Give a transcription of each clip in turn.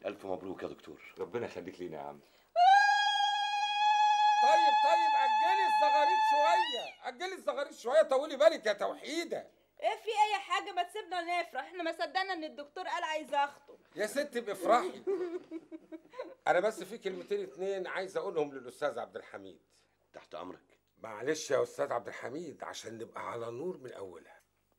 الف مبروك يا دكتور. ربنا يخليك لينا يا عم. طيب اجلي الزغاريد شويه، اجلي الزغاريد شويه، طولي بالك يا توحيده. ايه في اي حاجه؟ ما تسيبنا نفرح، احنا ما صدقنا ان الدكتور قال عايز اخطب. يا ست بافرحي. انا بس في كلمتين اتنين عايز اقولهم للاستاذ عبد الحميد. تحت امرك. معلش يا استاذ عبد الحميد عشان نبقى على نور من اولها.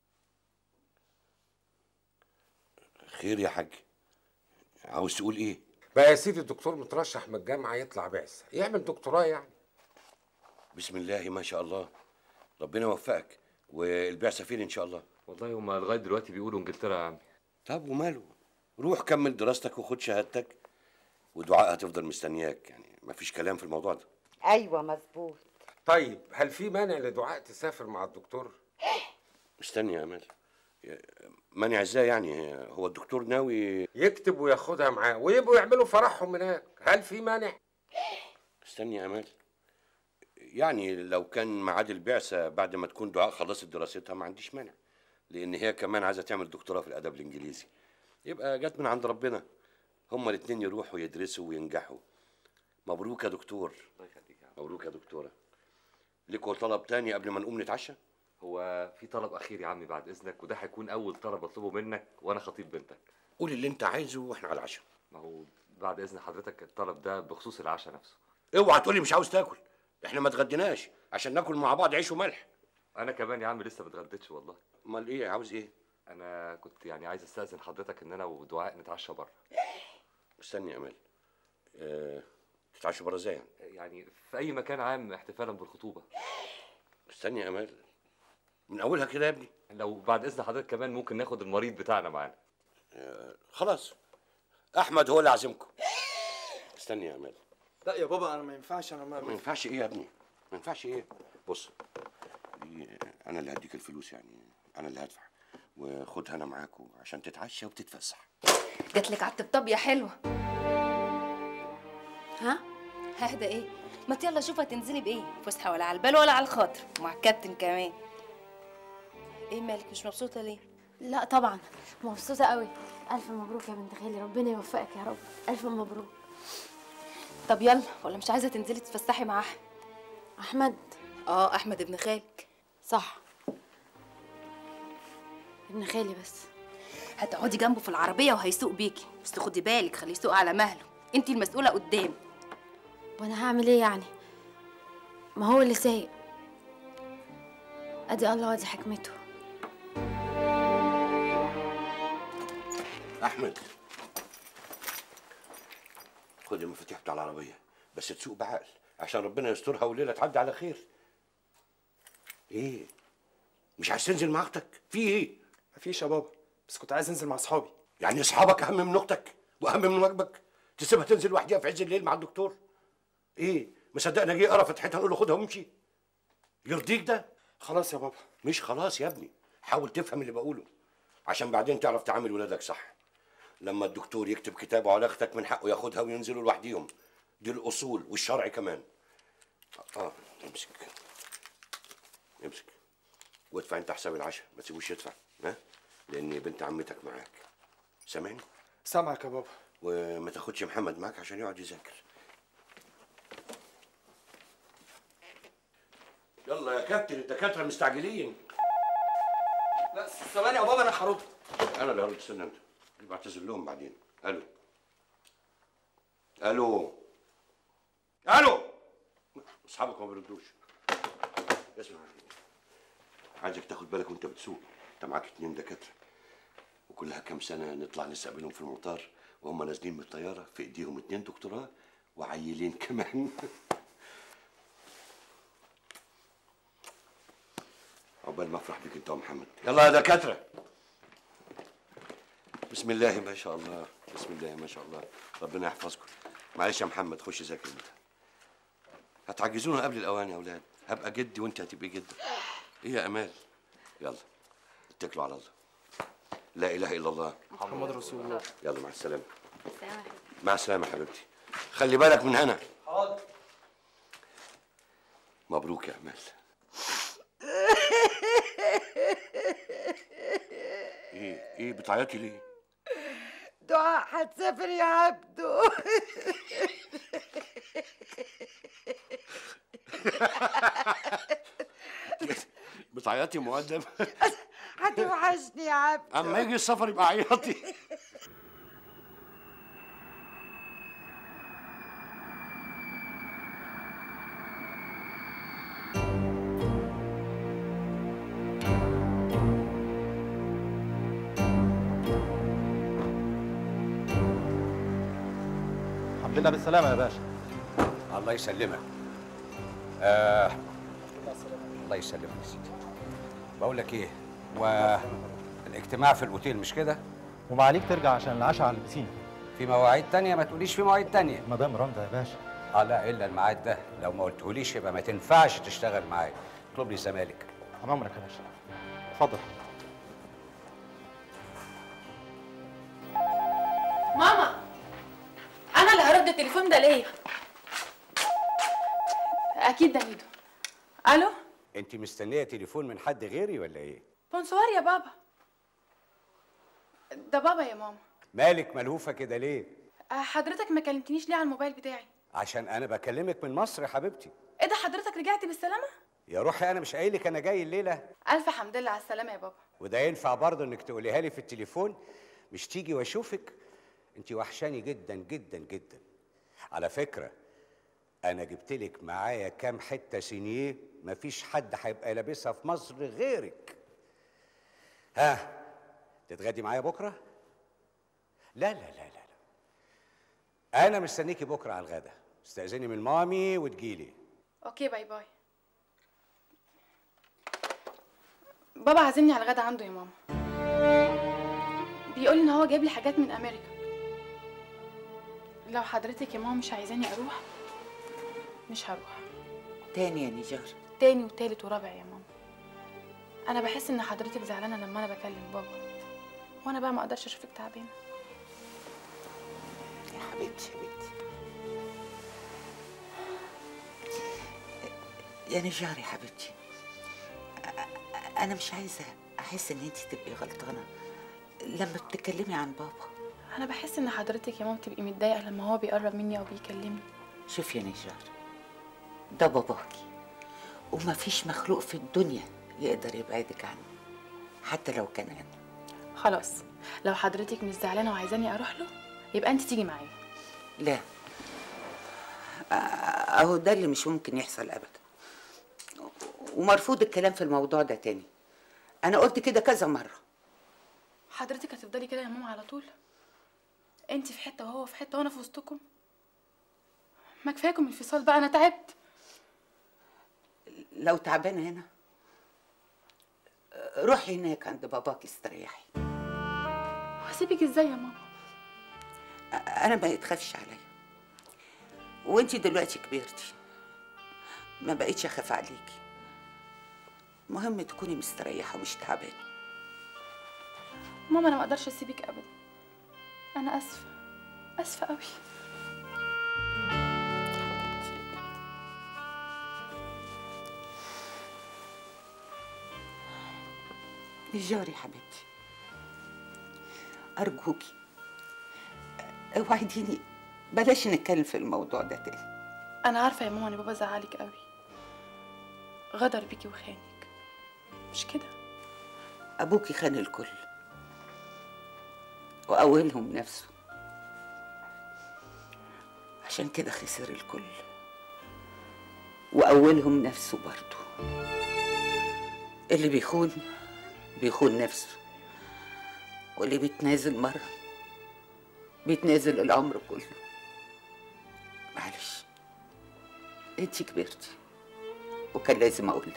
خير يا حاج، عاوز تقول ايه؟ بقى يا سيدي الدكتور مترشح من الجامعه يطلع بعثه يعمل دكتوراه يعني. بسم الله ما شاء الله، ربنا يوفقك. والبعثه فين ان شاء الله؟ والله هما لغايه دلوقتي بيقولوا انجلترا يا عمي. طب وماله، روح كمل دراستك وخد شهادتك، ودعاء هتفضل مستنياك، يعني مفيش كلام في الموضوع ده. ايوه مظبوط. طيب هل في مانع لدعاء تسافر مع الدكتور؟ استني يا امال، مانع ازاي يعني؟ هو الدكتور ناوي يكتب وياخدها معاه ويبقوا يعملوا فرحهم هناك، هل في مانع؟ استني يا امال، يعني لو كان ميعاد البعثه بعد ما تكون دعاء خلصت دراستها ما عنديش مانع، لان هي كمان عايزه تعمل دكتوراه في الادب الانجليزي، يبقى جت من عند ربنا. هما الاتنين يروحوا يدرسوا وينجحوا. مبروك يا دكتور. الله يخليك يا عم. مبروك يا دكتوره. ليكوا طلب تاني قبل ما نقوم نتعشى؟ هو في طلب اخير يا عمي بعد اذنك، وده هيكون اول طلب اطلبه منك وانا خطيب بنتك. قول اللي انت عايزه واحنا على العشاء. ما هو بعد اذن حضرتك الطلب ده بخصوص العشاء نفسه. اوعى تقولي مش عاوز تاكل، احنا ما اتغديناش عشان ناكل مع بعض عيش وملح. انا كمان يا عم لسه ما اتغديتش والله. امال ايه عاوز ايه؟ انا كنت يعني عايز استاذن حضرتك ان انا ودعاء نتعشى بره. استني يا امال، تتعشوا بره ازاي يعني؟ يعني في اي مكان عام احتفالا بالخطوبه. استني يا امال، من اولها كده يا ابني. لو بعد اذن حضرتك كمان ممكن ناخد المريض بتاعنا معانا. خلاص، احمد هو اللي عازمكم. استني يا امال. لا يا بابا انا ما ينفعش، انا ما ينفعش ايه يا ابني؟ ما ينفعش ايه؟ بص، انا اللي هديك الفلوس، يعني انا اللي هدفع، وخدها انا معاكم عشان تتعشى وتتفسح. جات لك على الطبطب يا حلوه. ها ههدى ايه؟ ما يلا شوف هتنزلي بايه؟ فسحه ولا على البال ولا على الخاطر، ومع الكابتن كمان. ايه مالك مش مبسوطه ليه؟ لا طبعا مبسوطه قوي. الف مبروك يا بنت خالي، ربنا يوفقك يا رب. الف مبروك. طب يلا، ولا مش عايزه تنزلي تتفسحي مع احمد؟ احمد؟ احمد ابن خالك. صح، ابن خالي. بس هتقعدي جنبه في العربيه وهيسوق بيكي، بس خدي بالك خليه يسوق على مهله، انتي المسؤوله قدام. وانا هعمل ايه يعني؟ ما هو اللي سايق. ادي الله وادي حكمته. احمد، خد المفاتيح بتاع العربيه، بس تسوق بعقل عشان ربنا يسترها والليله تعدي على خير. ايه؟ مش عايز تنزل مع اختك؟ في ايه؟ مفيش يا بابا، بس كنت عايز انزل مع اصحابي. يعني اصحابك اهم من اختك واهم من واجبك؟ تسيبها تنزل لوحدها في عز الليل مع الدكتور؟ ايه؟ مصدقنا جه قرا فتحتها نقول له خدها وامشي؟ يرضيك ده؟ خلاص يا بابا. مش خلاص يا ابني، حاول تفهم اللي بقوله عشان بعدين تعرف تعامل ولادك صح. لما الدكتور يكتب كتابه على اختك من حقه ياخدها وينزلوا لوحديهم، دي الاصول والشرع كمان. امسك امسك وادفع انت حساب العشاء، ما تسيبوش يدفع، ها؟ لان بنت عمتك معاك. سامعني؟ سامعك يا بابا. وما تاخدش محمد معاك عشان يقعد يذاكر. يلا يا كابتن، الدكاتره مستعجلين. لا ثواني يا بابا انا هرد. انا اللي هرد، استنى انت، بعتذر لهم بعدين. الو الو الو، اصحابك ما بيردوش. اسمع، عايزك تاخد بالك وانت بتسوق، انت معاك 2 دكاتره، وكلها كام سنه نطلع نستقبلهم في المطار وهم نازلين من الطياره في ايديهم 2 دكتوراه وعيلين كمان. عقبال ما افرح بيك انت ومحمد. يلا يا دكاتره. بسم الله ما شاء الله، بسم الله ما شاء الله، ربنا يحفظكم. معلش يا محمد، خش ذاكر انت. هتعجزونا قبل الاوان يا اولاد، هبقى جدي وانت هتبقي جده. ايه يا امال؟ يلا اتكلوا على الله. لا اله الا الله محمد رسول الله. يلا مع السلامه. مع السلامه حبيبتي، خلي بالك من هنا. حاضر. مبروك يا امال. ايه بتعيطي ليه؟ دعاء هتسافر يا عبدو. بتعيطي مؤدب؟ هتوحشني يا عبدو. اما يجي السفر يبقى عيطي. الحمد لله بالسلامة يا باشا. الله يسلمك. الله يسلمك يا سيدي. بقول لك ايه، والاجتماع في الاوتيل مش كده؟ وما عليك ترجع عشان العشاء على البسين. في مواعيد تانية؟ ما تقوليش في مواعيد تانية. مدام رندا يا باشا. لا الا الميعاد ده، لو ما قلتهوليش يبقى ما تنفعش تشتغل معايا. اطلب لي زمالك. امرك يا باشا. اتفضل. ماما، انا اللي هرد التليفون ده ليه؟ اكيد ده ميدو. الو، انت مستنيه تليفون من حد غيري ولا ايه؟ بونسوار يا بابا. ده بابا يا ماما. مالك ملهوفه كده ليه؟ حضرتك ما كلمتنيش ليه على الموبايل بتاعي؟ عشان انا بكلمك من مصر يا حبيبتي. ايه ده، حضرتك رجعتي بالسلامه؟ يا روحي انا مش قايلك انا جاي الليله؟ الف حمد لله على السلامه يا بابا. وده ينفع برضه انك تقوليها لي في التليفون؟ مش تيجي واشوفك؟ انت وحشاني جدا جدا جدا. على فكره انا جبتلك معايا كام حته سينيه مفيش حد هيبقى لابسها في مصر غيرك. ها، تتغدي معايا بكره؟ لا لا لا لا لا، انا مستنيكي بكره على الغدا. استأذني من مامي وتجيلي. اوكي، باي باي. بابا عازمني على الغدا عنده يا ماما. بيقول ان هو جايب لي حاجات من امريكا. لو حضرتك يا ماما مش عايزاني اروح مش هروح. تاني يا نجار؟ تاني وتالت ورابع يا ماما. انا بحس ان حضرتك زعلانه لما انا بكلم بابا، وانا بقى ما اقدرش اشوفك تعبانه. يا حبيبتي حبيبتي يا نجار يا حبيبتي، انا مش عايزه احس ان انت تبقي غلطانه لما بتتكلمي عن بابا. انا بحس ان حضرتك يا ماما بتبقي متضايقه لما هو بيقرب مني او بيكلمني. شوف يا نجار، ده باباكي وما فيش مخلوق في الدنيا يقدر يبعدك عنه حتى لو كان انا. خلاص، لو حضرتك مش زعلانه وعايزاني اروح له يبقى انت تيجي معايا. لا، اهو ده اللي مش ممكن يحصل ابدا، ومرفوض الكلام في الموضوع ده تاني. انا قلت كده كذا مره. حضرتك هتفضلي كده يا ماما على طول؟ انت في حته وهو في حته وانا في وسطكم؟ ما كفايكم انفصال بقى، انا تعبت. لو تعبانه هنا روحي هناك عند باباك استريحي. وهسيبك ازاي يا ماما؟ انا ما يتخافش عليا، وانتي دلوقتي كبرتي ما بقيتش اخاف عليكي. مهم تكوني مستريحه ومش تعبانه. ماما انا ما اقدرش اسيبك ابدا. انا اسفه، اسفه قوي. نجار يا حبيبتي، ارجوكي اوعديني بلاش نتكلم في الموضوع ده تاني. انا عارفه يا ماما ان بابا زعلك قوي، غدر بيكي وخانك، مش كده؟ ابوكي خان الكل واولهم نفسه، عشان كده خسر الكل واولهم نفسه برضه. اللي بيخون نفسه، واللي بيتنازل مره بيتنازل العمر كله. معلش انتي كبرتي وكان لازم اقولك.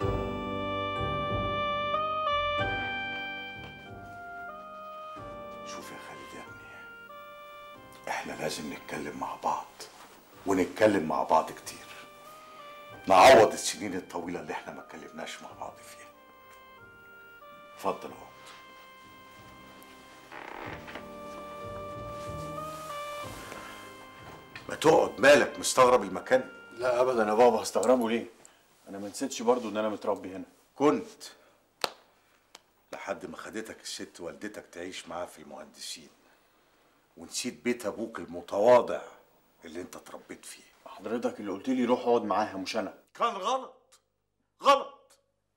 شوف يا خالد يا ابني، احنا لازم نتكلم مع بعض، ونتكلم مع بعض كتير، نعوض السنين الطويلة اللي احنا ما اتكلمناش مع بعض فيها. اتفضل اهو. ما تقعد، مالك مستغرب المكان؟ لا ابدا يا بابا، هستغربه ليه؟ انا ما نسيتش برضو ان انا متربي هنا. كنت لحد ما خدتك الست والدتك تعيش معاها في المهندسين. ونسيت بيت ابوك المتواضع اللي انت اتربيت فيه. حضرتك اللي قلت لي روح اقعد معاها مش انا. كان غلط، غلط.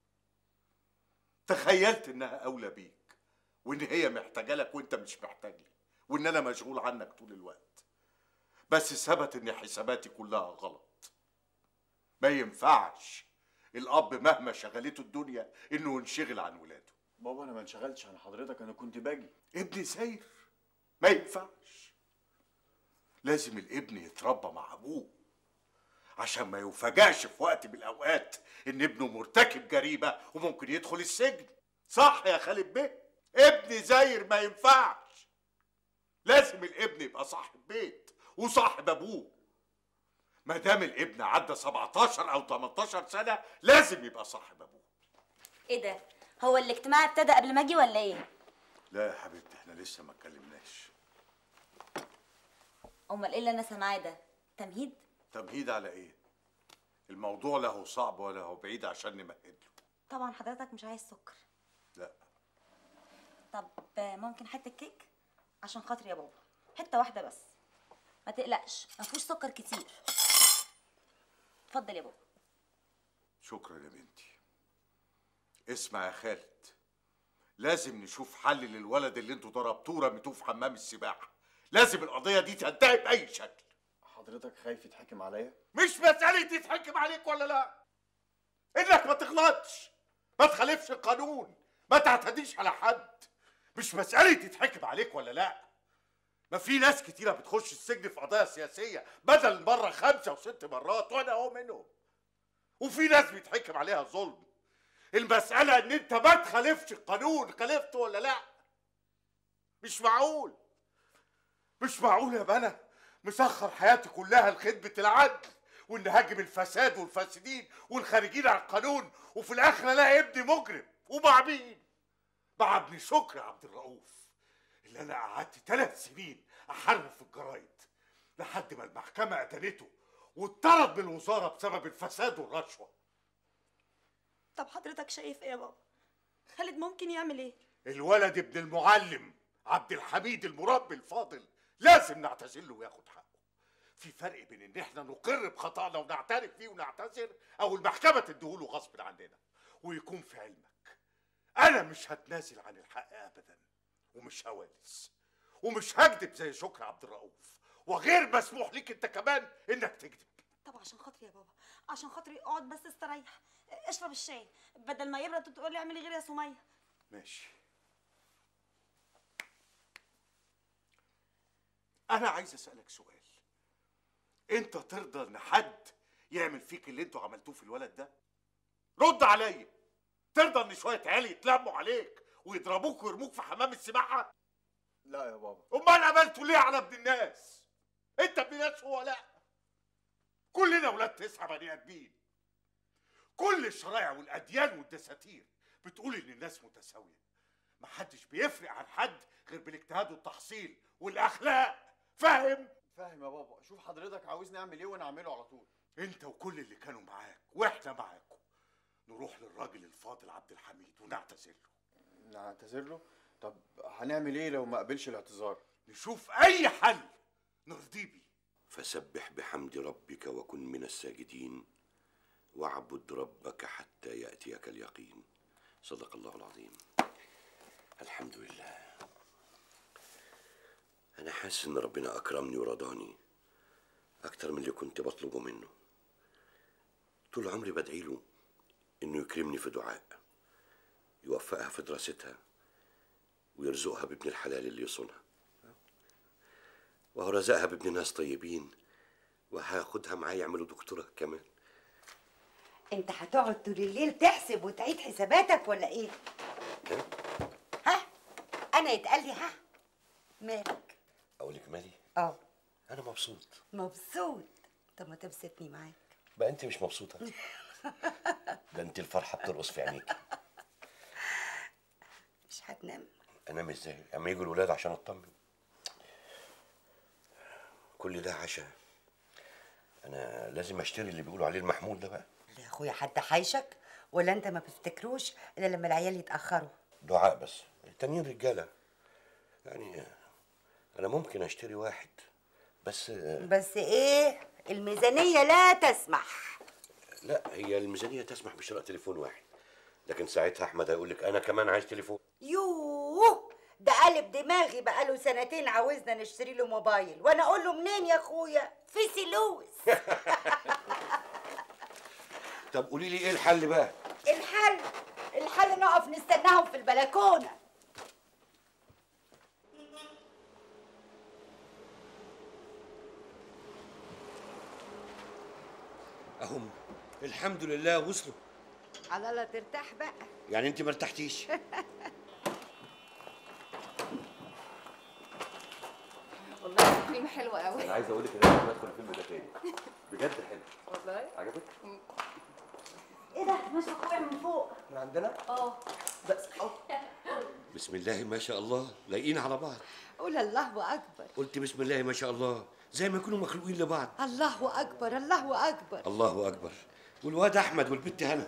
تخيلت انها اولى بيك، وان هي محتاجه لك وانت مش محتاج لي، وان انا مشغول عنك طول الوقت. بس ثبت ان حساباتي كلها غلط. ما ينفعش الاب مهما شغلته الدنيا انه ينشغل عن ولاده. بابا انا ما انشغلتش عن حضرتك، انا كنت باجي. ابني ساير، ما ينفعش. لازم الابن يتربى مع ابوه عشان ما يفاجئش في وقت من الاوقات ان ابنه مرتكب جريمه وممكن يدخل السجن. صح يا خالد بيه؟ ابني زاير ما ينفعش. لازم الابن يبقى صاحب بيت وصاحب ابوه. ما دام الابن عدى 17 او 18 سنه لازم يبقى صاحب ابوه. ايه ده؟ هو الاجتماع ابتدى قبل ما اجي ولا ايه؟ لا يا حبيبتي احنا لسه ما اتكلمناش. امال ايه اللي انا سامعاه ده؟ تمهيد؟ تمهيد على ايه؟ الموضوع لا هو صعب ولا هو بعيد عشان نمهد له. طبعا حضرتك مش عايز سكر. لا. طب ممكن حته كيك عشان خاطري يا بابا، حته واحده بس، ما تقلقش ما فيهوش سكر كتير. اتفضل يا بابا. شكرا يا بنتي. اسمع يا خالد، لازم نشوف حل للولد اللي انتوا ضربتوه رميتوه في حمام السباحه. لازم القضيه دي تنتهي باي شكل. حضرتك خايف يتحكم عليا؟ مش مساله يتحكم عليك ولا لا، انك ما تغلطش، ما تخالفش القانون، ما تعتديش على حد. مش مساله يتحكم عليك ولا لا. ما في ناس كتيره بتخش السجن في قضايا سياسيه بدل مره 5 و6 مرات، وانا اهو منهم. وفي ناس بيتحكم عليها ظلم. المساله ان انت ما تخالفش القانون. خالفته ولا لا؟ مش معقول، مش معقول يا بنا مسخر حياتي كلها لخدمه العدل وان هاجم الفساد والفاسدين والخارجين عن القانون، وفي الاخر الاقي ابني مجرم. ومع مين؟ مع ابن شكري عبد الرؤوف اللي انا قعدت 3 سنين احاربه في الجرايد لحد ما المحكمه ادانته واتطرد من الوزاره بسبب الفساد والرشوه. طب حضرتك شايف ايه يا بابا؟ خالد ممكن يعمل ايه؟ الولد ابن المعلم عبد الحميد المربي الفاضل لازم نعتذر له وياخد حقه. في فرق بين ان احنا نقر بخطأنا ونعترف فيه ونعتذر، او المحكمه تديهوله غصب عننا. ويكون في علمك انا مش هتنازل عن الحق ابدا، ومش هوالس، ومش هكذب زي شكري عبد الرؤوف، وغير مسموح ليك انت كمان انك تكذب. طب عشان خاطري يا بابا، عشان خاطري اقعد بس استريح، اشرب الشاي بدل ما يبرد وتقول لي اعملي غير يا سميه. ماشي. انا عايز اسالك سؤال، انت ترضى ان حد يعمل فيك اللي انتوا عملتوه في الولد ده؟ رد عليا. ترضى ان شويه عيال يتلموا عليك ويضربوك ويرموك في حمام السباحه؟ لا يا بابا. امال عملتوا ليه على ابن الناس؟ انت ابن ناس هو لا. كلنا ولاد 9 بني ادمين. كل الشرائع والاديان والدساتير بتقول ان الناس متساويه. محدش بيفرق عن حد غير بالاجتهاد والتحصيل والاخلاق. فاهم؟ فاهم يا بابا. شوف حضرتك عاوزني اعمل ايه وانا اعمله على طول. انت وكل اللي كانوا معاك واحنا معاكم نروح للراجل الفاضل عبد الحميد ونعتذر له. نعتذر له؟ طب هنعمل ايه لو ما قبلش الاعتذار؟ نشوف اي حل نرضيه بيه. فسبح بحمد ربك وكن من الساجدين واعبد ربك حتى يأتيك اليقين. صدق الله العظيم. الحمد لله. أنا حاسس إن ربنا أكرمني ورضاني أكتر من اللي كنت بطلبه منه. طول عمري بدعي له إنه يكرمني في دعاء، يوفقها في دراستها ويرزقها بابن الحلال اللي يصونها، وهو رزقها بابن ناس طيبين وهاخدها معايا يعملوا دكتوراه كمان. انت هتقعد طول الليل تحسب وتعيد حساباتك ولا ايه؟ ها؟ انا يتقال لي ها؟ مالك؟ أقول لك مالي؟ اه أنا مبسوط. مبسوط؟ طب ما تبسطني معاك. بقى أنت مش مبسوطة؟ ده أنت الفرحة بترقص في عينيك. مش هتنام؟ أنام إزاي؟ أما يجوا الولاد عشان أطمن. كل ده عشان أنا لازم أشتري اللي بيقولوا عليه المحمول ده بقى. يا اخويا حد حايشك ولا انت ما بتفتكروش الا لما العيال يتاخروا؟ دعاء بس، التانيين رجالة يعني. انا ممكن اشتري واحد بس ايه؟ الميزانيه لا تسمح. لا، هي الميزانيه تسمح بشراء تليفون واحد، لكن ساعتها احمد هيقول لك انا كمان عايز تليفون. يوه، ده قلب دماغي بقاله سنتين عاوزنا نشتري له موبايل، وانا اقول له منين يا اخويا؟ في فلوس. طب قولي لي ايه الحل بقى؟ الحل نقف نستناهم في البلكونه. اهم الحمد لله وصلوا. على الله ترتاح بقى. يعني انت ما ارتحتيش؟ والله الفيلم حلو قوي. انا عايز اقول لك ان انا بدخل الفيلم ده تاني، بجد حلو. والله عجبك؟ ايه ده؟ مش وقع من فوق. من عندنا؟ بس بسم الله ما شاء الله، لايقين على بعض. قول الله اكبر. قلت بسم الله ما شاء الله، زي ما يكونوا مخلوقين لبعض. الله اكبر الله اكبر. الله اكبر. والواد احمد والبت هنا.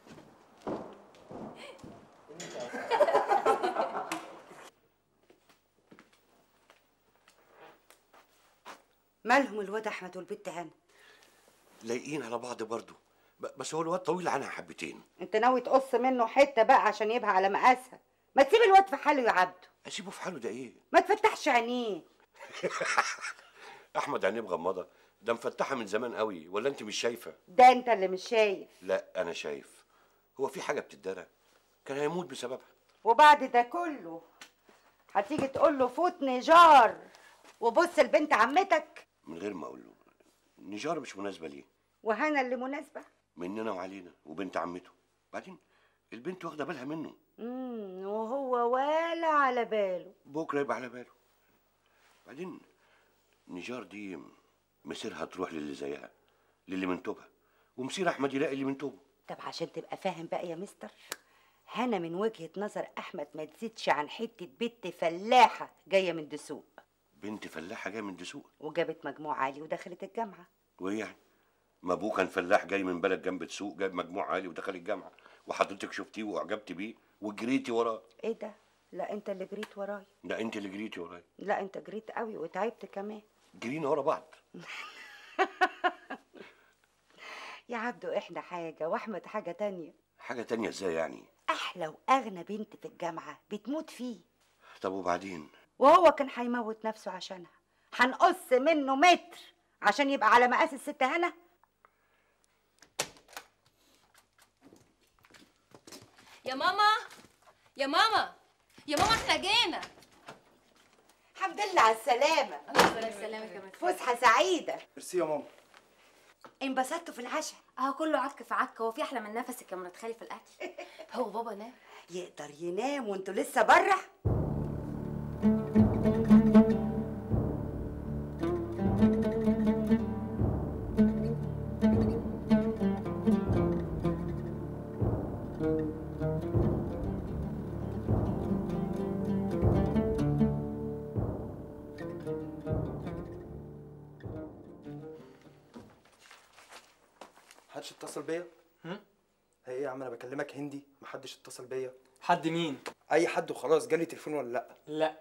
مالهم الواد احمد والبت هنا؟ لايقين على بعض برضه، بس هو الواد طويل عنها حبتين. انت ناوي تقص منه حته بقى عشان يبقى على مقاسها؟ ما تسيب الواد في حاله يا عبده. اسيبه في حاله ده ايه؟ ما تفتحش عينيه. احمد عينيه مغمضه، ده مفتحه من زمان قوي، ولا انت مش شايفه؟ ده انت اللي مش شايف. لا انا شايف. هو في حاجه بتدارى؟ كان هيموت بسببها. وبعد ده كله هتيجي تقول له فوت نجار وبص لبنت عمتك؟ من غير ما اقول له. نجار مش مناسبه ليه؟ وهنا اللي مناسبه. مننا وعلينا وبنت عمته. بعدين البنت واخده بالها منه. وهو ولا على باله. بكره يبقى على باله. بعدين نجار دي مسيرها تروح للي زيها، للي من توبها، ومسير احمد يلاقي اللي من توبه. طب عشان تبقى فاهم بقى يا مستر، هنا من وجهة نظر احمد ما تزيدش عن حته بنت فلاحه جايه من دسوق. بنت فلاحه جايه من دسوق وجابت مجموع عالي ودخلت الجامعه. وايه يعني؟ ما ابوه كان فلاح جاي من بلد جنب دسوق، جاب مجموع عالي ودخل الجامعه، وحضرتك شفتيه واعجبتي بيه وجريتي وراه. ايه ده؟ لا انت اللي جريت ورايا. لا انت اللي جريتي ورايا. لا انت جريت قوي وتعبت كمان. جرينا ورا بعض. يا عبدو احنا حاجه واحمد حاجه تانية. حاجه تانية ازاي يعني؟ احلى واغنى بنت في الجامعه بتموت فيه. طب وبعدين؟ وهو كان هيموت نفسه عشانها. هنقص منه متر عشان يبقى على مقاس الست هنا؟ يا ماما يا ماما يا ماما احنا جينا. الحمد لله على السلامه. الله يسلمك يا بنت. فسحه سعيده. ميرسي يا ماما. انبسطتوا في العشاء؟ اهو كله عك في عك. هو في احلى من نفسك يا مرات خالي في الاكل؟ هو بابا نام؟ يقدر ينام وانتوا لسه بره؟ محدش اتصل بيا؟ ايه يا عم انا بكلمك هندي، محدش اتصل بيا. حد مين؟ اي حد وخلاص. جالي تليفون ولا لا؟ لا.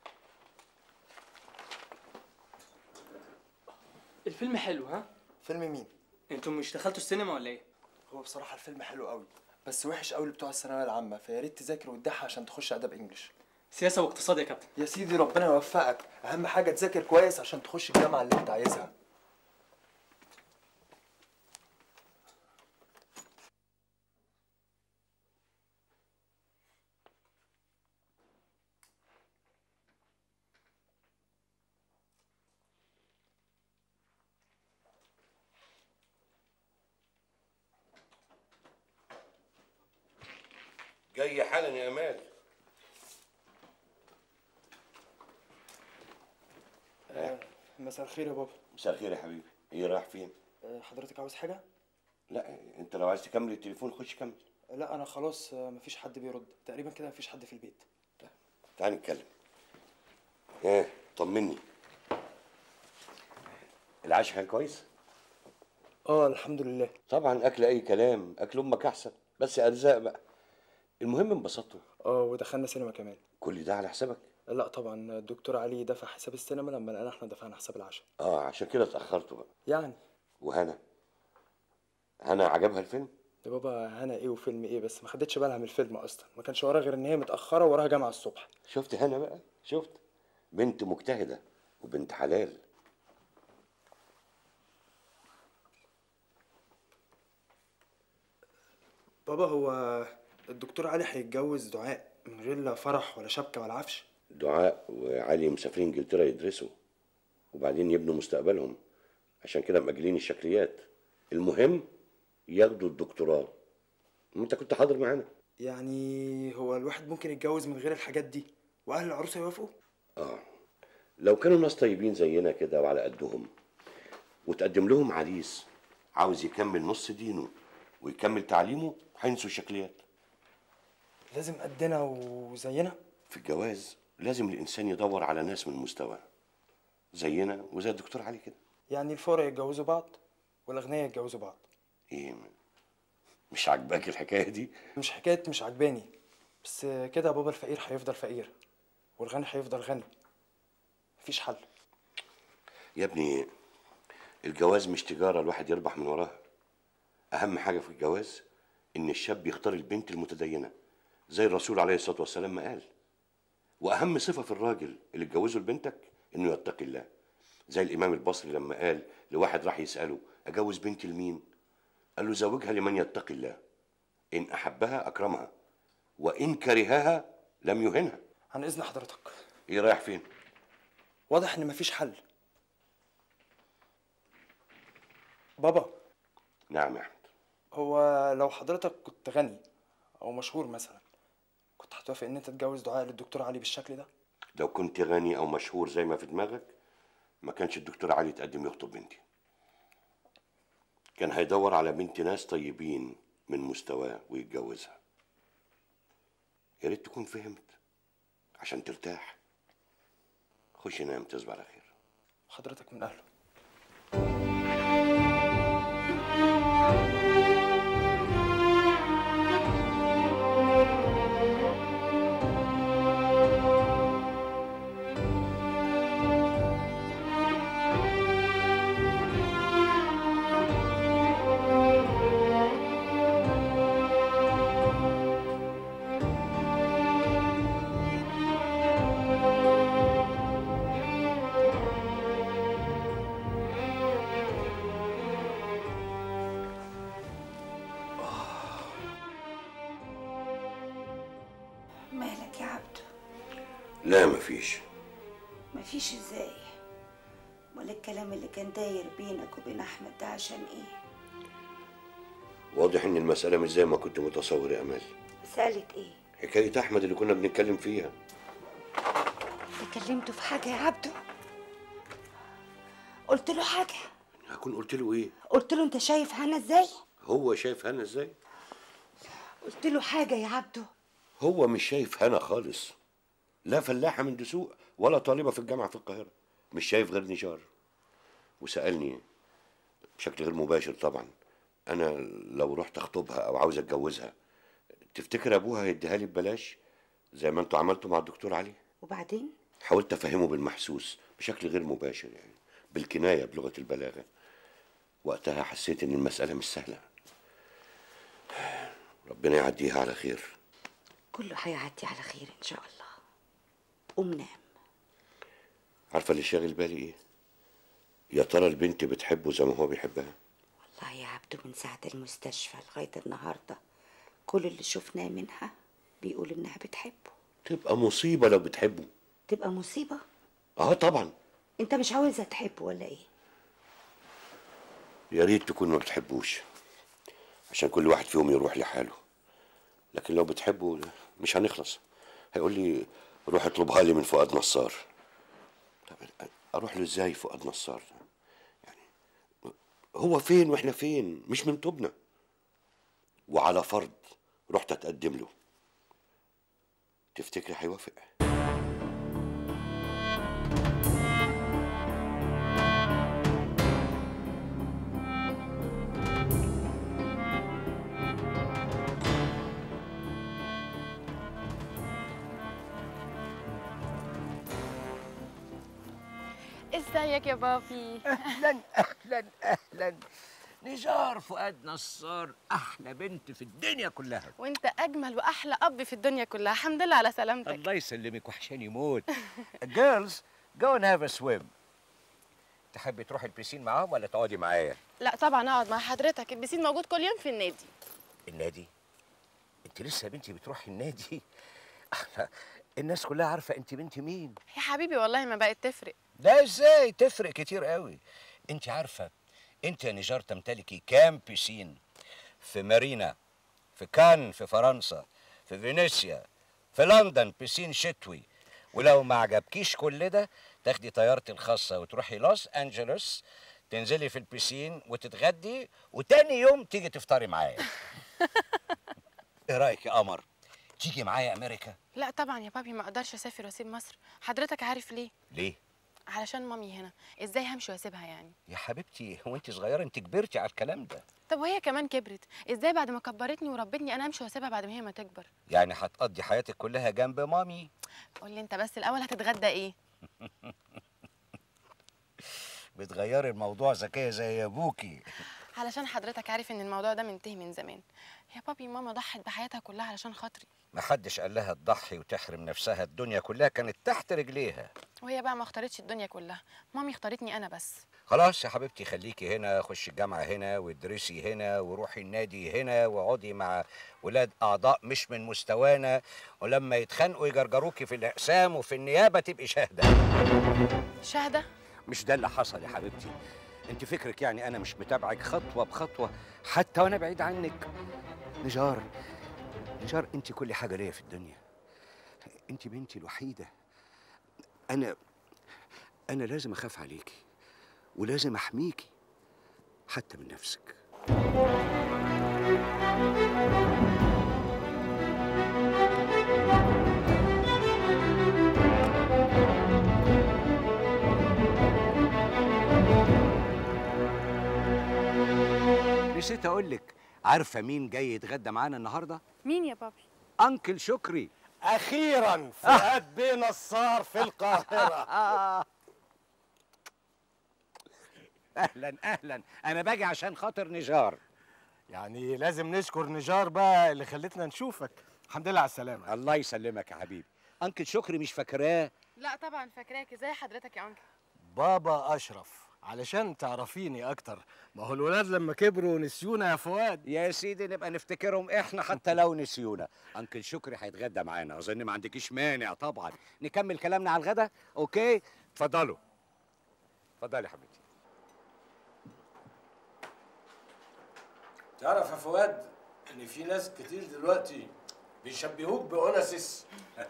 الفيلم حلو ها؟ فيلم مين؟ انتوا مش دخلتوا السينما ولا ايه؟ هو بصراحة الفيلم حلو قوي، بس وحش قوي بتوع الثانوية العامة، فيا ريت تذاكر وتدحى عشان تخش آداب انجلش. سياسة واقتصاد يا كابتن. يا سيدي ربنا يوفقك، أهم حاجة تذاكر كويس عشان تخش الجامعة اللي أنت عايزها. جاي حالا يا امال. مساء الخير يا بابا. مساء الخير يا حبيبي. ايه رايح فين؟ حضرتك عاوز حاجة؟ لا انت لو عايز تكمل التليفون خش كمل. لا أنا خلاص مفيش حد بيرد، تقريبا كده مفيش حد في البيت. تعال نتكلم. ايه طمني. العشاء كان كويس؟ الحمد لله. طبعا اكل اي كلام، اكل امك احسن، بس ارزاق بقى. المهم انبسطتوا. ودخلنا سينما كمان. كل ده على حسابك؟ لا طبعا الدكتور علي دفع حساب السينما لما لقينا احنا دفعنا حساب العشاء. عشان كده اتاخرتوا بقى. يعني وهنا عجبها الفيلم؟ يا بابا هنا ايه وفيلم ايه؟ بس ما خدتش بالها من الفيلم اصلا، ما كانش وراها غير ان هي متاخره وراها جامعه الصبح. شفت هنا بقى؟ شفت؟ بنت مجتهده وبنت حلال. بابا هو الدكتور علي هيتجوز دعاء من غير لا فرح ولا شبكه ولا عفش؟ دعاء وعلي مسافرين انجلترا يدرسوا وبعدين يبنوا مستقبلهم، عشان كده مأجلين الشكليات. المهم ياخدوا الدكتوراه. انت كنت حاضر معانا. يعني هو الواحد ممكن يتجوز من غير الحاجات دي واهل العروسه يوافقوا؟ لو كانوا ناس طيبين زينا كده وعلى قدهم وتقدم لهم عريس عاوز يكمل نص دينه ويكمل تعليمه، هينسوا الشكليات. لازم قدنا وزينا؟ في الجواز لازم الانسان يدور على ناس من مستواه زينا وزي الدكتور علي كده. يعني الفقراء يتجوزوا بعض والاغنياء يتجوزوا بعض؟ ايه مش عاجباك الحكايه دي؟ مش حكايه مش عاجباني، بس كده يا بابا الفقير هيفضل فقير والغني هيفضل غني، مفيش حل. يا ابني الجواز مش تجاره الواحد يربح من وراها. اهم حاجه في الجواز ان الشاب يختار البنت المتدينه زي الرسول عليه الصلاه والسلام ما قال. واهم صفه في الراجل اللي تجوزه لبنتك انه يتقي الله، زي الامام البصري لما قال لواحد راح يساله اجوز بنتي لمين؟ قال له زوجها لمن يتقي الله، ان احبها اكرمها وان كرهها لم يهنها. عن اذن حضرتك. ايه رايح فين؟ واضح ان مفيش حل. بابا. نعم يا احمد. هو لو حضرتك كنت غني او مشهور مثلا كنت هتوافق ان انت تتجوز دعاء للدكتور علي بالشكل ده؟ لو كنت غني او مشهور زي ما في دماغك ما كانش الدكتور علي يتقدم يخطب بنتي. كان هيدور على بنت ناس طيبين من مستواه ويتجوزها. يا ريت تكون فهمت عشان ترتاح. خش نام تصبح على خير. حضرتك من اهله. مالك يا عبدو؟ لا مفيش. مفيش ازاي؟ ولا الكلام اللي كان داير بينك وبين احمد ده عشان ايه؟ واضح ان المسألة مش زي ما كنت متصور يا امال. مسألة ايه؟ حكاية احمد اللي كنا بنتكلم فيها. كلمته في حاجة يا عبدو؟ قلت له حاجة؟ هكون قلت له ايه؟ قلت له انت شايف هنا ازاي؟ هو شايف هنا ازاي؟ قلت له حاجة يا عبدو؟ هو مش شايف هنا خالص. لا فلاحة من دسوق ولا طالبة في الجامعة في القاهرة. مش شايف غير نشار. وسألني بشكل غير مباشر طبعا، أنا لو رحت أخطبها أو عاوز أتجوزها تفتكر أبوها هيديها لي ببلاش زي ما أنتوا عملتوا مع الدكتور علي؟ وبعدين؟ حاولت أفهمه بالمحسوس بشكل غير مباشر، يعني بالكناية بلغة البلاغة. وقتها حسيت إن المسألة مش سهلة. ربنا يعديها على خير. كله هيعدي على خير ان شاء الله. قوم نام. عارفة اللي شاغل بالي إيه؟ يا ترى البنت بتحبه زي ما هو بيحبها؟ والله يا عبدو من ساعة المستشفى لغاية النهاردة كل اللي شفناه منها بيقول إنها بتحبه. تبقى مصيبة لو بتحبه. تبقى مصيبة؟ طبعا. أنت مش عاوزها تحبه ولا إيه؟ يا ريت تكون ما بتحبوش عشان كل واحد فيهم يروح لحاله. لكن لو بتحبه مش هنخلص. هيقول لي روح اطلبها لي من فؤاد نصار. طب اروح له ازاي فؤاد نصار؟ يعني هو فين واحنا فين؟ مش من طوبنا. وعلى فرض رحت اتقدم له تفتكري هيوافق؟ ازيك يا بابي؟ اهلا اهلا اهلا. نزار فؤاد نصار احلى بنت في الدنيا كلها. وانت اجمل واحلى اب في الدنيا كلها. الحمد لله على سلامتك. الله يسلمك، وحشاني موت. Girls go and have a swim. تحبي تروحي البسين معاهم ولا تقعدي معايا؟ لا طبعا اقعد مع حضرتك، البسين موجود كل يوم في النادي. النادي؟ انت لسه يا بنتي بتروحي النادي؟ الناس كلها عارفه انت بنت مين. يا حبيبي والله ما بقت تفرق. لا ازاي تفرق كتير قوي. انت عارفه انت يا نجار تمتلكي كام بيسين؟ في مارينا، في كان في فرنسا، في فينيسيا، في لندن بيسين شتوي. ولو ما عجبكيش كل ده تاخدي طيارتي الخاصه وتروحي لوس انجلوس، تنزلي في البيسين وتتغدي، وتاني يوم تيجي تفطري معايا. ايه رايك يا قمر؟ تيجي معايا امريكا؟ لا طبعا يا بابي، ما اقدرش اسافر واسيب مصر. حضرتك عارف ليه؟ ليه؟ علشان مامي هنا. ازاي همشي واسيبها يعني؟ يا حبيبتي هو انت صغيره، انت كبرتي على الكلام ده. طب وهي كمان كبرت، ازاي بعد ما كبرتني وربتني انا امشي واسيبها بعد ما هي ما تكبر؟ يعني هتقضي حياتك كلها جنب مامي؟ قول لي انت بس الاول، هتتغدى ايه؟ بتغيري الموضوع ذكيه زي ابوكي. علشان حضرتك عارف ان الموضوع ده منتهي من زمان. يا بابي ماما ضحت بحياتها كلها علشان خاطري. محدش قال لها تضحي وتحرم نفسها، الدنيا كلها كانت تحت رجليها. وهي بقى ما اختارتش الدنيا كلها، مامي اختارتني انا بس. خلاص يا حبيبتي خليكي هنا، خشي الجامعه هنا وادرسي هنا وروحي النادي هنا واقعدي مع ولاد اعضاء مش من مستوانا، ولما يتخانقوا يجرجروكي في الاقسام وفي النيابه تبقي شاهده. شاهده؟ مش ده اللي حصل يا حبيبتي. انت فكرك يعني انا مش متابعك خطوه بخطوه حتى وانا بعيد عنك؟ نجار نجار، انت كل حاجه ليا في الدنيا، انت بنتي الوحيده. انا لازم اخاف عليكي ولازم احميكي حتى من نفسك. نسيت اقول لك، عارفه مين جاي يتغدى معانا النهارده؟ مين يا بابي؟ انكل شكري. اخيرا فؤاد بيه نصار في القاهره. اهلا اهلا، انا باجي عشان خاطر نجار. يعني لازم نشكر نجار بقى اللي خلتنا نشوفك. الحمد لله على السلامه. الله يسلمك يا حبيبي. انكل شكري مش فاكراه؟ لا طبعا فاكراك. ازاي حضرتك يا انكل؟ بابا اشرف، علشان تعرفيني اكتر. ما هو الولاد لما كبروا نسيونا يا فؤاد. يا سيدي نبقى نفتكرهم احنا حتى لو نسيونا. انكل شكري هيتغدى معانا، اظن ما عندكيش مانع طبعا. نكمل كلامنا على الغدا؟ اوكي اتفضلوا. اتفضلي يا حبيبتي. تعرف يا فؤاد ان في ناس كتير دلوقتي بيشبهوك بأوناسيس.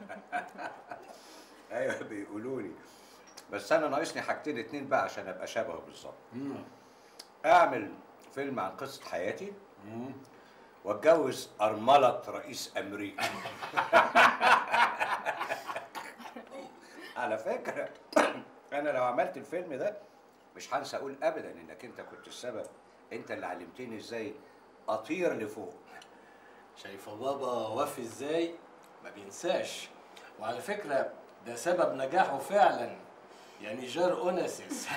ايوه بيقولوا لي، بس انا ناقصني حاجتين اتنين بقى عشان ابقى شبهه بالظبط. اعمل فيلم عن قصه حياتي واتجوز ارمله رئيس امريكا. على فكره انا لو عملت الفيلم ده مش هنسى اقول ابدا انك انت كنت السبب. انت اللي علمتني ازاي اطير لفوق. شايفه بابا وافي ازاي؟ ما بينساش. وعلى فكره ده سبب نجاحه فعلا يا نجار اوناسيس.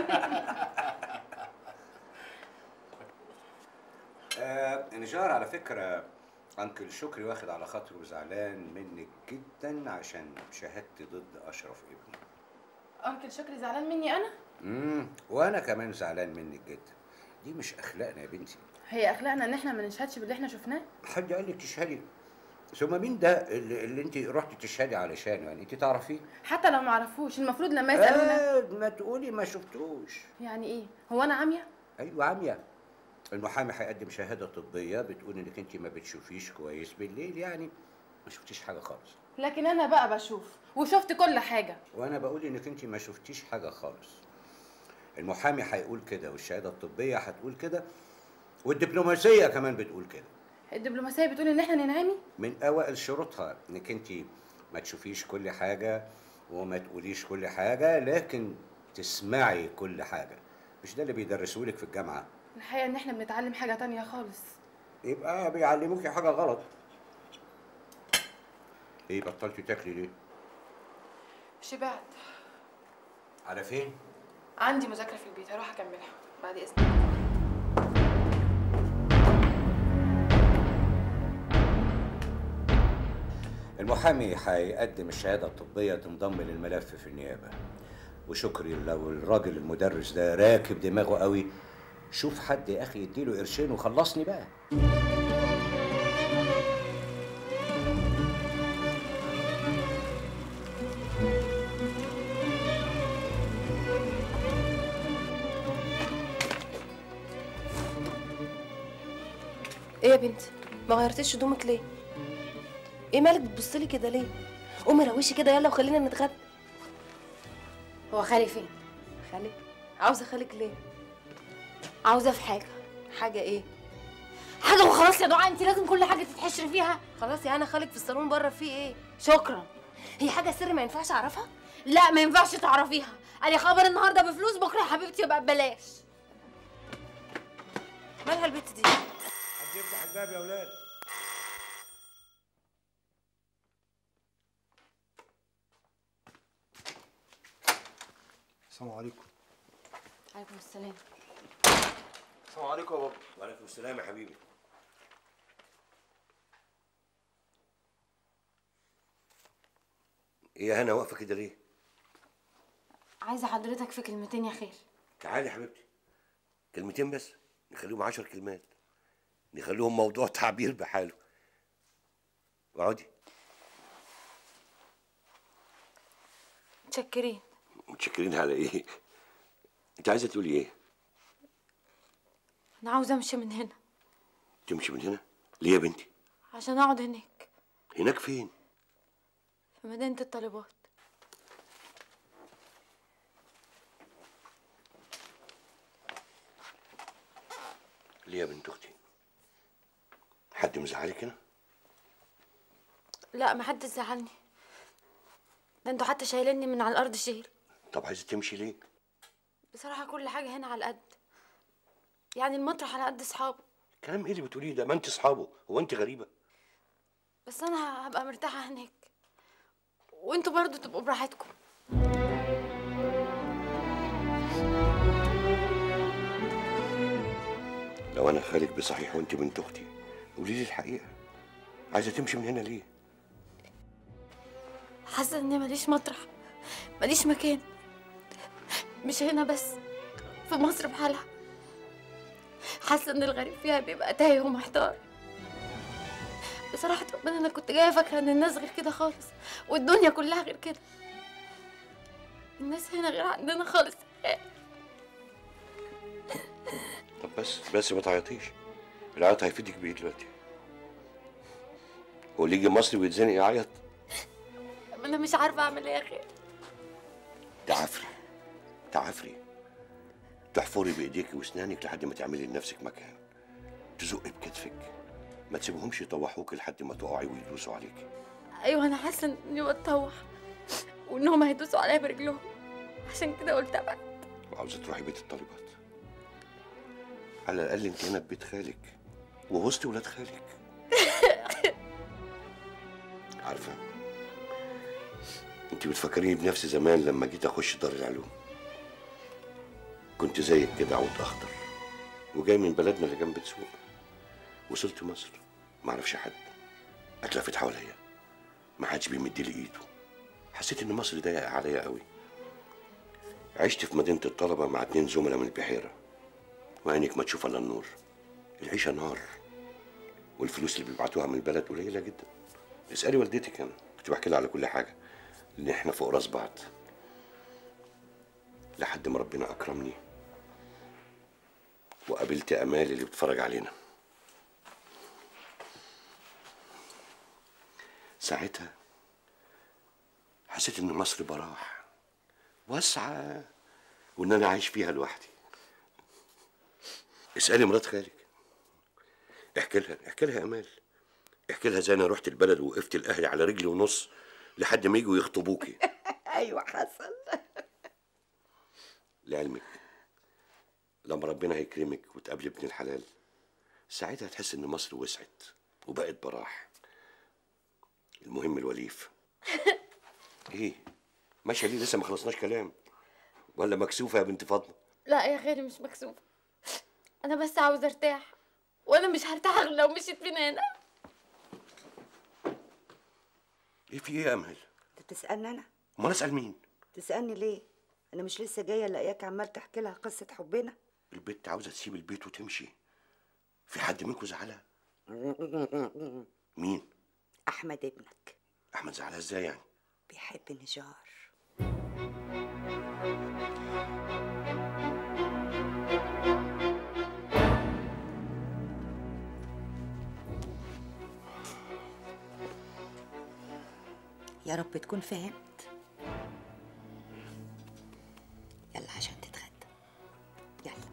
نجار على فكره انكل شكري واخد على خاطره وزعلان منك جدا عشان شهادتي ضد اشرف ابني. انكل شكري زعلان مني انا؟ وانا كمان زعلان منك جدا. دي مش اخلاقنا يا بنتي. هي اخلاقنا ان احنا ما نشهدش باللي احنا شفناه؟ حد قال لك تشهدي؟ ثم مين ده اللي انت رحتي تشهدي علشانه؟ يعني انت تعرفيه؟ حتى لو ما اعرفوش المفروض لما يسالونا ما تقولي ما شفتوش. يعني ايه؟ هو انا عاميه؟ ايوه عاميه. المحامي هيقدم شهاده طبيه بتقول انك انت ما بتشوفيش كويس بالليل، يعني ما شفتيش حاجه خالص. لكن انا بقى بشوف وشفت كل حاجه. وانا بقول انك انت ما شفتيش حاجه خالص. المحامي هيقول كده والشهاده الطبيه هتقول كده والدبلوماسيه كمان بتقول كده. الدبلوماسيه بتقول ان احنا ننعمي؟ من اوائل شروطها انك انت ما تشوفيش كل حاجه وما تقوليش كل حاجه، لكن تسمعي كل حاجه. مش ده اللي بيدرسولك في الجامعه؟ الحقيقه ان احنا بنتعلم حاجه تانية خالص. يبقى بيعلموكي حاجه غلط. ايه بطلتي تاكلي ليه؟ شبعت. على فين؟ عندي مذاكره في البيت، هروح اكملها بعد اذنك. المحامي هيقدم الشهاده الطبيه تنضم للملف في النيابه. وشكري لو الراجل المدرس ده راكب دماغه قوي، شوف حد يا اخي يديله قرشين وخلصني بقى. ايه يا بنتي، ما غيرتيش هدومك ليه؟ ايه مالك بتبصلي كده ليه؟ قومي روشي كده يلا وخلينا نتغدى. هو خالي فين؟ خالك؟ عاوزه خالك ليه؟ عاوزة في حاجة. حاجه ايه؟ حاجة وخلاص يا دعاء، انت لازم كل حاجة تتحشري فيها. خلاص يا انا خالك في الصالون بره، في ايه؟ شكرا. هي حاجه سر ما ينفعش اعرفها؟ لا ما ينفعش تعرفيها. قالي خبر النهارده بفلوس، بكره يا حبيبتي يبقى ببلاش. مالها البت دي؟ حد يفتح الباب يا ولاد. السلام عليكم. عليكم السلام. السلام عليكم يا بابا. وعليكم السلام يا حبيبي. ايه يا هنا واقفه كده ليه؟ عايزة حضرتك في كلمتين يا خير. تعالي يا حبيبتي. كلمتين بس، نخليهم 10 كلمات، نخليهم موضوع تعبير بحاله. اقعدي. متشكرين. متشكرين على ايه؟ انت عايزه تقولي ايه؟ انا عاوزة امشي من هنا. تمشي من هنا؟ ليه يا بنتي؟ عشان اقعد هناك. هناك فين؟ في مدينة الطالبات. ليه يا بنت اختي؟ حد مزعلك هنا؟ لا محدش زعلني، ده انتوا حتى شايليني من على الارض شيل. طب عايزه تمشي ليه؟ بصراحة كل حاجة هنا على قد، يعني المطرح على قد اصحابه. كلام ايه اللي بتقوليه ده؟ ما انت اصحابه، هو انت غريبه؟ بس انا هبقى مرتاحة هناك، وانتوا برضو تبقوا براحتكم. لو انا خالك بصحيح وانت بنت اختي، قولي لي الحقيقه. عايزه تمشي من هنا ليه؟ حاسة اني ماليش مطرح، ماليش مكان، مش هنا بس، في مصر بحالها. حاسة ان الغريب فيها بيبقى تايه ومحتار. بصراحة ربنا انا كنت جاية فاكرة ان الناس غير كده خالص، والدنيا كلها غير كده. الناس هنا غير عندنا خالص. طب بس ما تعيطيش، العياط هيفيدك بايه دلوقتي؟ هو اللي يجي مصر ويتزنق يعيط؟ انا مش عارفة اعمل ايه يا خير. تعافري تحفري بايديكي واسنانك لحد ما تعملي لنفسك مكان، تزقي بكتفك، ما تسيبهمش يطوحوك لحد ما تقعي ويدوسوا عليكي. ايوه انا حاسة اني بتطوح وانهم هيدوسوا عليا برجلهم، عشان كده قلت ابعد. وعاوزه تروحي بيت الطالبات؟ على الاقل انت هنا في بيت خالك ووسط ولاد خالك. عارفه، انت بتفكريني بنفسي زمان لما جيت اخش دار العلوم. كنت زيك كده عود اخضر وجاي من بلدنا اللي جنب سوق. وصلت مصر ما اعرفش حد، اتلفت حواليا ما حدش بيمد لي ايده. حسيت ان مصر ضيقه عليا قوي. عشت في مدينه الطلبه مع 2 زملاء من البحيره، وعينك ما تشوف الا النور. العيشه نار، والفلوس اللي بيبعتوها من البلد قليله جدا. اسالي والدتك، انا كنت بحكي لها على كل حاجه، لان احنا فوق راس بعض. لحد ما ربنا اكرمني وقابلت امال اللي بتتفرج علينا. ساعتها حسيت ان مصر براح واسعه، وان انا عايش فيها لوحدي. اسالي مرات خالك، احكي لها يا امال، احكي لها زي انا رحت البلد ووقفت الاهلي على رجلي ونص لحد ما يجوا يخطبوكي. ايوه حصل. لعلمك لما ربنا هيكرمك وتقابلي ابن الحلال، ساعتها هتحس ان مصر وسعت وبقت براح. المهم الوليف. ايه ماشيه ليه؟ لسه ما خلصناش كلام. ولا مكسوفه يا بنت فاطمه؟ لا يا خالي مش مكسوفة، أنا بس عاوزة أرتاح، وأنا مش هرتاح غير لو مشيت من هنا. ايه في ايه يا امل؟ انت بتسالني انا؟ امال اسال مين؟ تسالني ليه؟ انا مش لسه جايه الاقيك عمال تحكي لها قصه حبنا؟ البت عاوزه تسيب البيت وتمشي. في حد منكم زعلها؟ مين؟ احمد ابنك. احمد زعلها ازاي يعني؟ بيحب نجار. يا رب تكون فهمت. يلا عشان تتغدى. يلا.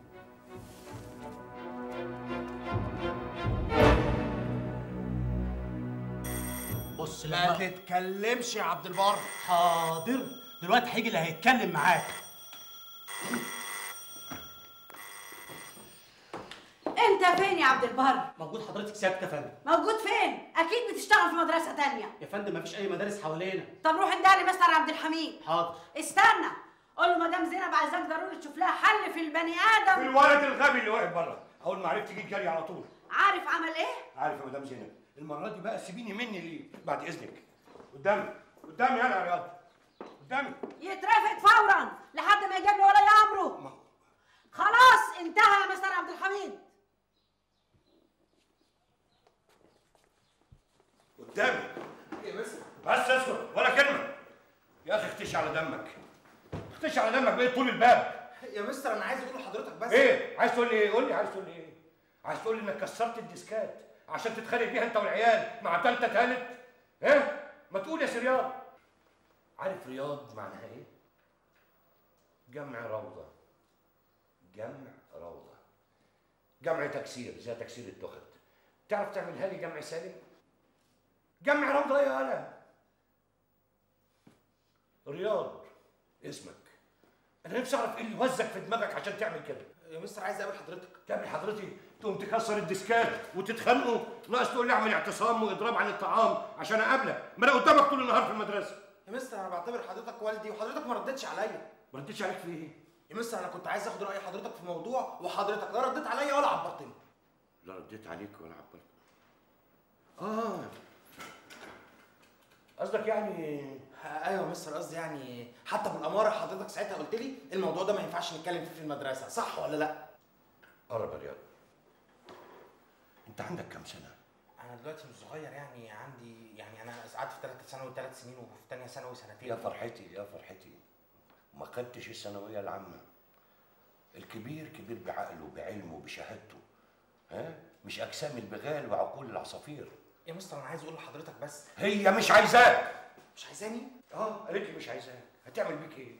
بص ما تتكلمش يا عبد البر. حاضر، دلوقتي هيجي اللي هيتكلم معاك. انت فين يا عبد البر؟ موجود حضرتك ساكته يا فندم. موجود فين؟ اكيد بتشتغل في مدرسه تانية. يا فندم مفيش اي مدارس حوالينا. طب روح اندهلي مستر عبد الحميد. حاضر. استنى، قول له مدام زينب عايزاك ضروري تشوف لها حل في البني ادم. في الولد الغبي اللي واقف بره، اول ما عرفت جيت جري على طول. عارف عمل ايه؟ عارف يا مدام زينب، المره دي بقى سيبيني مني ليه؟ بعد اذنك. قدامي قدامي انا يا رياض، قدامي. يترفد فورا لحد ما يجيب لي ولي امره. خلاص انتهى يا مستر عبد الحميد. قدامي. يا مستر بس اسكت ولا كلمه. يا اخي اختشي على دمك، اختشي على دمك بقيت طول الباب. يا مستر انا عايز اقول لحضرتك بس. ايه؟ عايز تقول لي ايه؟ قول لي عايز تقول لي ايه؟ عايز تقول لي انك كسرت الديسكات عشان تتخانق بيها انت والعيال مع تالتة تالت؟ ايه؟ ما تقول يا سي رياض. عارف رياض معناها ايه؟ جمع روضة. جمع روضة. جمع تكسير زي تكسير التخت. تعرف تعملها لي جمع سالم؟ جمع روضة يا هلا. رياض اسمك. انا نفسي اعرف ايه اللي وزك في دماغك عشان تعمل كده. يا مستر عايز اقابل حضرتك. تعمل حضرتي تقوم تكسر الديسكات وتتخانقوا، ناقص تقول لي اعمل اعتصام واضراب عن الطعام عشان اقابلك، ما انا قدامك طول النهار في المدرسه. يا مستر انا بعتبر حضرتك والدي وحضرتك ما ردتش عليا. ما ردتش عليك في ايه؟ يا مستر انا كنت عايز اخد راي حضرتك في موضوع وحضرتك لا رديت عليا ولا عبرتني. لا رديت عليك ولا عبرت. قصدك يعني ايوه يا مستر، قصدي يعني حتى بالاماره حضرتك ساعتها قلت لي الموضوع ده ما ينفعش نتكلم فيه في المدرسه، صح ولا لا؟ قرب يا رياض. انت عندك كام سنه؟ انا دلوقتي مش صغير، يعني عندي انا قعدت في ثالثه ثانوي 3 سنين وفي ثانيه ثانوي سنتين. يا فرحتي يا فرحتي، ما خدتش الثانويه العامه. الكبير كبير بعقله بعلمه بشهادته، ها؟ مش اجسام البغال وعقول العصافير. يا مستر انا عايز اقول لحضرتك بس. هي مش عايزاك. مش عايزاني؟ قالت لي مش عايزاك، هتعمل بيك ايه؟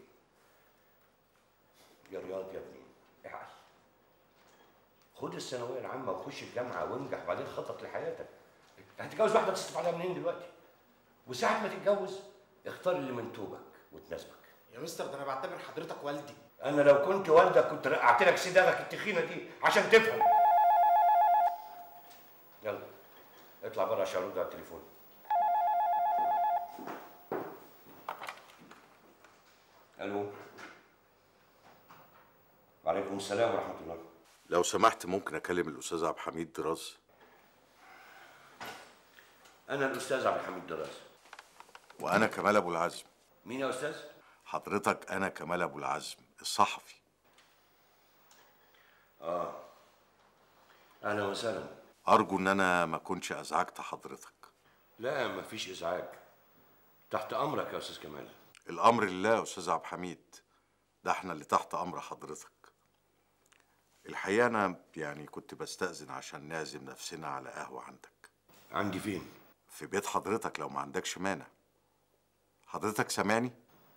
يا رياض يا ابني اعقل. خد الثانويه العامه وخش الجامعه وانجح وبعدين خطط لحياتك. هتتجوز واحده تصرف عليها منين دلوقتي؟ وساعه ما تتجوز اختار اللي من توبك وتناسبك. يا مستر ده انا بعتبر حضرتك والدي. انا لو كنت والدك كنت رقعت لك صداغك التخينه دي عشان تفهم. يلا اطلع بره عشان ارد على التليفون. الو. وعليكم السلام ورحمه الله. لو سمحت ممكن اكلم الاستاذ عبد الحميد دراز؟ انا الاستاذ عبد الحميد دراز. وانا كمال ابو العزم. مين يا استاذ؟ حضرتك انا كمال ابو العزم الصحفي. اهلا وسهلا. ارجو ان انا ما كنتش ازعجت حضرتك. لا مفيش ازعاج، تحت امرك يا استاذ كمال. الامر لله يا استاذ عبد الحميد، ده احنا اللي تحت امر حضرتك. الحقيقه انا كنت بستأذن عشان نعزم نفسنا على قهوه عندك. عندي فين؟ في بيت حضرتك لو ما عندكش مانع. حضرتك سامعني؟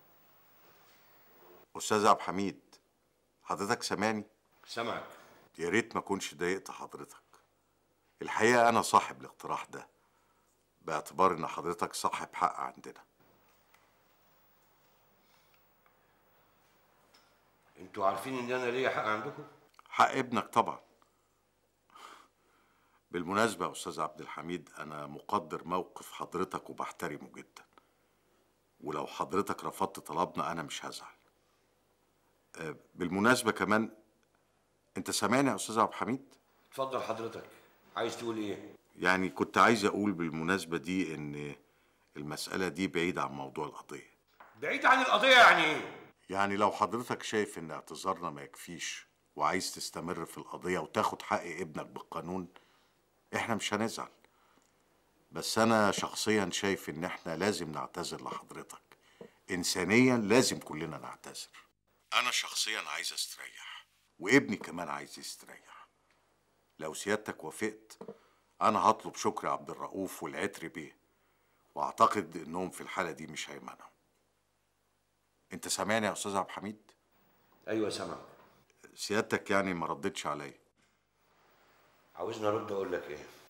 استاذ عبد الحميد حضرتك سامعني؟ سامعك. يا ريت ما كنتش ضايقت حضرتك. الحقيقه انا صاحب الاقتراح ده باعتبار ان حضرتك صاحب حق عندنا. انتوا عارفين ان انا ليا حق عندكم؟ حق ابنك طبعا. بالمناسبة يا أستاذ عبد الحميد أنا مقدر موقف حضرتك وبحترمه جدا، ولو حضرتك رفضت طلبنا أنا مش هزعل. بالمناسبه كمان، انت سامعني يا استاذ عبد الحميد؟ اتفضل حضرتك، عايز تقول ايه؟ يعني كنت عايز اقول بالمناسبه دي ان المساله دي بعيده عن موضوع القضيه. بعيد عن القضيه يعني ايه؟ يعني لو حضرتك شايف ان اعتذارنا ما يكفيش وعايز تستمر في القضيه وتاخد حق ابنك بالقانون، احنا مش هنزعل. بس انا شخصيا شايف ان احنا لازم نعتذر لحضرتك. انسانيا لازم كلنا نعتذر. انا شخصيا عايز استريح، وابني كمان عايز يستريح. لو سيادتك وافقت انا هطلب شكري عبد الرؤوف والعتري بيه، واعتقد انهم في الحاله دي مش هيمنعوا. انت سامعني يا استاذ عبد الحميد؟ ايوه سامعك. سيادتك يعني ما ردتش عليا. عاوزني ارد اقول لك ايه؟